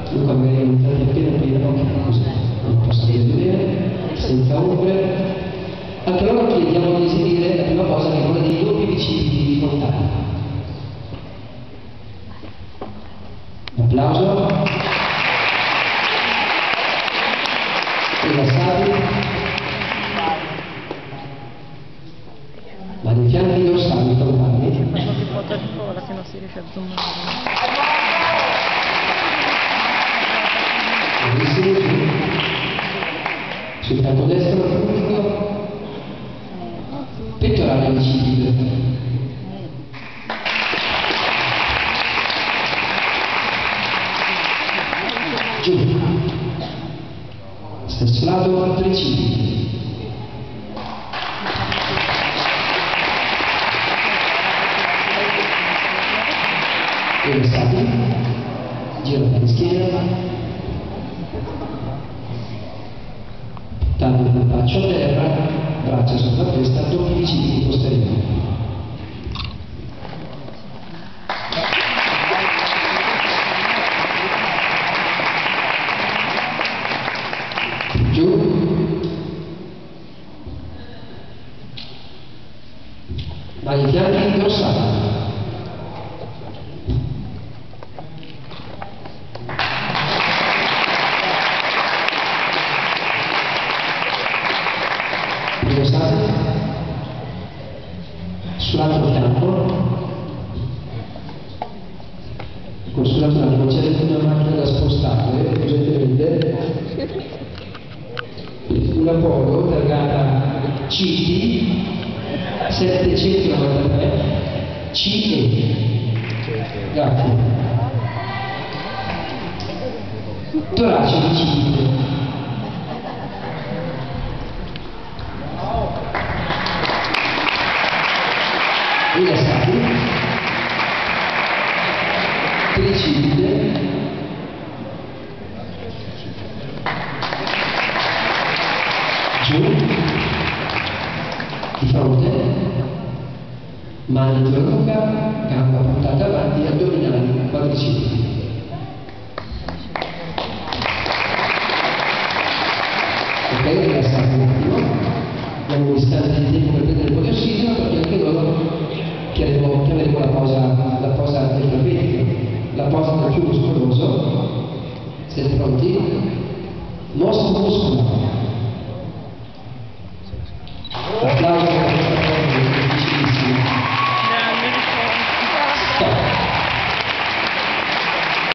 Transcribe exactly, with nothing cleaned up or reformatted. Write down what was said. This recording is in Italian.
Luca magari aumentate appena appena, ok, così, non posso vedere, senza ombre. Anche loro chiediamo di eseguire la prima cosa che è quella dei doppi bicipiti frontali. Un applauso. Rilassati. Ma nei fianchi dorsali frontali. Faccio più foto di cola che non si riesce a zoomare. Sul fianco destro pubblico, pettorale bicipite. Giù. Stesso lato, tricipiti. Rilassati. Giro per schiena. Tanto il braccio a terra, braccia sopra la testa, doppi bicipiti posteriori. Giù. Dai fianchi dorsali. Sull'altro fianco, con sull'altro fianco c'è una macchina da spostare, potete una polo targata C T settecentonovantatré C E. Grazie. Torace bicipite. Rilassati, tricipite, giù, di fronte, mani sulla nuca, gamba puntata avanti, addominali, quadricipiti. Ok, rilassati un attimo, abbiamo un istante di tempo per prendere un po' di ossigeno perché anche loro chiameremo la posa, la posa del trapezio, la posa del più muscoloso. Siete pronti? Mostro muscolare.